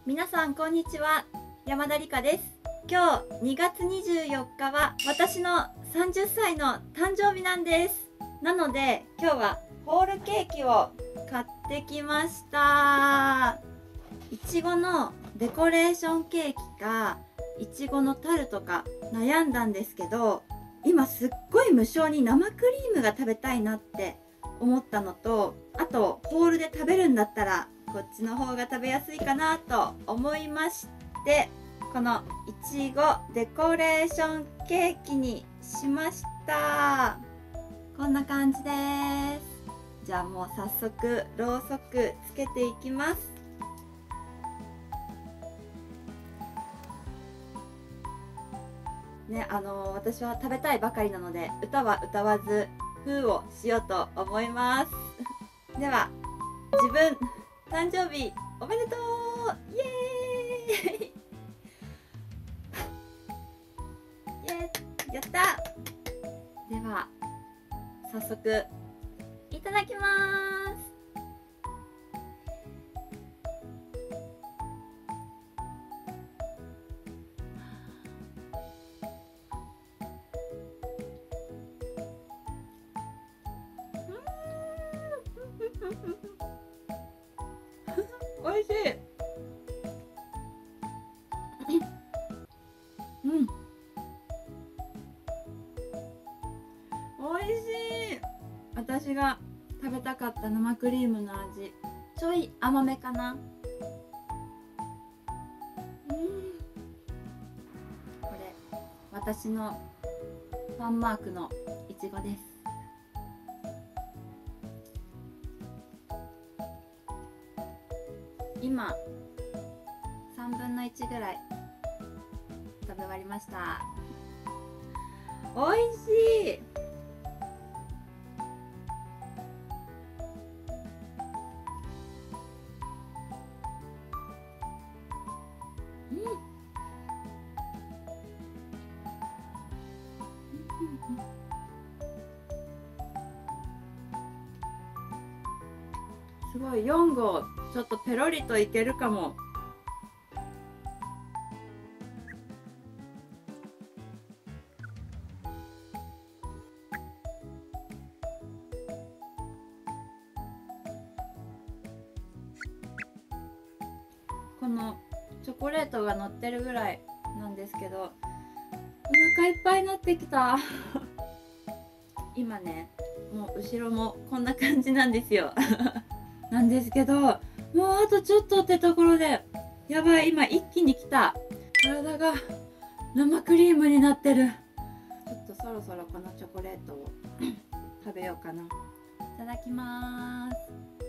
皆さんこんにちは、山田理香です。今日2月24日は私の30歳の誕生日なんです。なので今日はホールケーキを買ってきました。いちごのデコレーションケーキかいちごのタルトか悩んだんですけど、今すっごい無性に生クリームが食べたいなって思ったのと、あとホールで食べるんだったらこっちの方が食べやすいかなと思いまして、このいちごデコレーションケーキにしました。こんな感じです。じゃあもう早速ろうそくつけていきます。ね、私は食べたいばかりなので歌は歌わず封をしようと思いますでは、自分誕生日おめでとう、イエーイイエーイ、やった。では早速いただきます。おいしい。うん、おいしい。私が食べたかった生クリームの味、ちょい甘めかな。これ私のファンマークのいちごです。今3分の1ぐらい食べ終わりました。おいしい。すごい、4号ちょっとペロリといけるかも。このチョコレートが乗ってるぐらいなんですけど、お腹いっぱいになってきた今ね、もう後ろもこんな感じなんですよなんですけど、もうあとちょっとってところで、やばい、今一気にきた。体が生クリームになってる。ちょっとそろそろこのチョコレートを食べようかな。いただきます。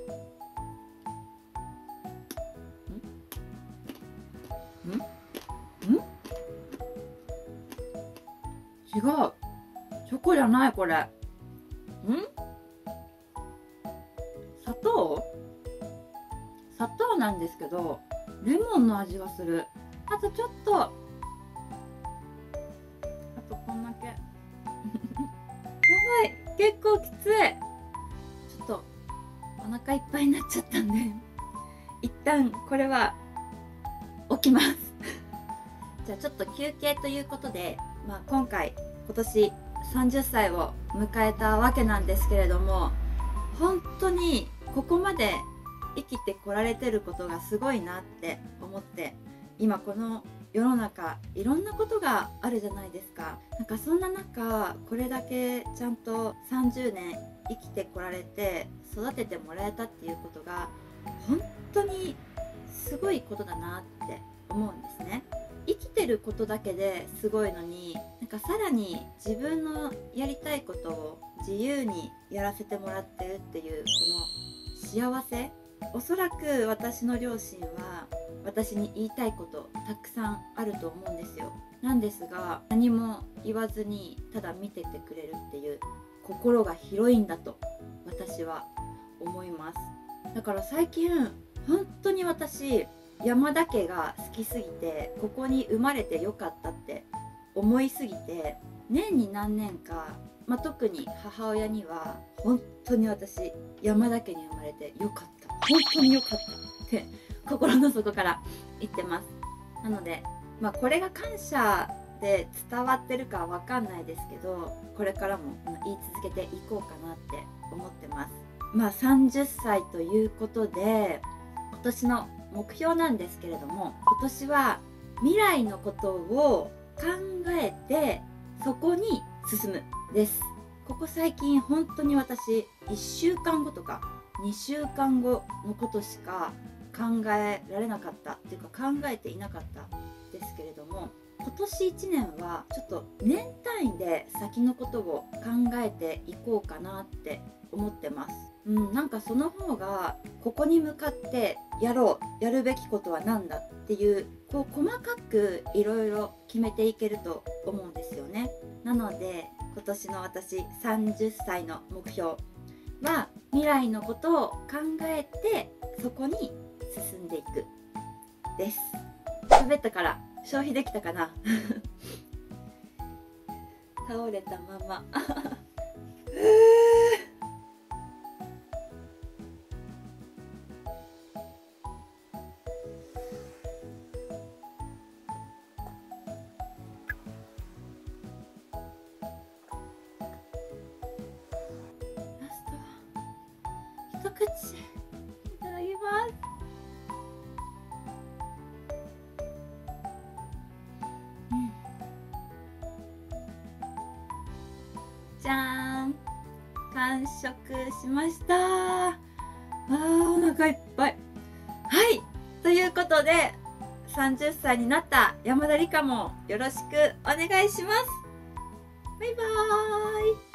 違う、チョコじゃないこれ。砂糖なんですけど、レモンの味がする。あとちょっと、あとこんだけやばい、結構きつい。ちょっとお腹いっぱいになっちゃったんで一旦これは起きますじゃあちょっと休憩ということで、今年30歳を迎えたわけなんですけれども、本当にここまで生きてこられてることがすごいなって思って、今この世の中いろんなことがあるじゃないですか。なんかそんな中、これだけちゃんと30年生きてこられて育ててもらえたっていうことが本当にすごいことだなって思うんですね。生きてることだけですごいのに、なんかさらに自分のやりたいことを自由にやらせてもらってるっていうこの幸せ、おそらく私の両親は私に言いたいことたくさんあると思うんですよ。なんですが何も言わずにただ見ててくれるっていう心が広いんだと私は思います。だから最近本当に私、山田家が好きすぎてここに生まれてよかったって思いすぎて、年に何年か、特に母親には本当に私山田家に生まれてよかった、本当によかったって心の底から言ってます。なのでこれが感謝で伝わってるかは分かんないですけど、これからも言い続けていこうかなって思ってます。30歳ということで、今年の目標なんですけれども、今年は未来のことを考えてそこに進むです。ここ最近本当に私1週間後とか2週間後のことしか考えられなかったっていうか、考えていなかったですけれども、今年1年はちょっと年単位で先のことを考えていこうかなって思ってます。なんかその方がここに向かってやるべきことは何だっていう細かくいろいろ決めていけると思うんですよね。なので今年の私30歳の目標は未来のことを考えてそこに進んでいくです。喋ったから消費できたかな倒れたまま一口いただきます。じゃーん、完食しました。お腹いっぱい。はい、ということで30歳になった山田理香もよろしくお願いします。バイバーイ。